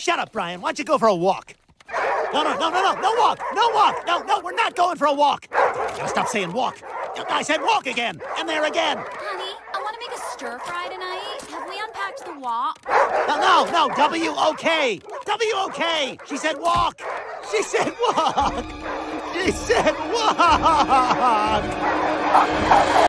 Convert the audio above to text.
Shut up, Brian. Why don't you go for a walk? No walk. No, we're not going for a walk. Gotta stop saying walk. I said walk again, and there again. Honey, I want to make a stir fry tonight. Have we unpacked the wok? No, W-O-K. W-O-K. She said walk. She said walk. She said walk.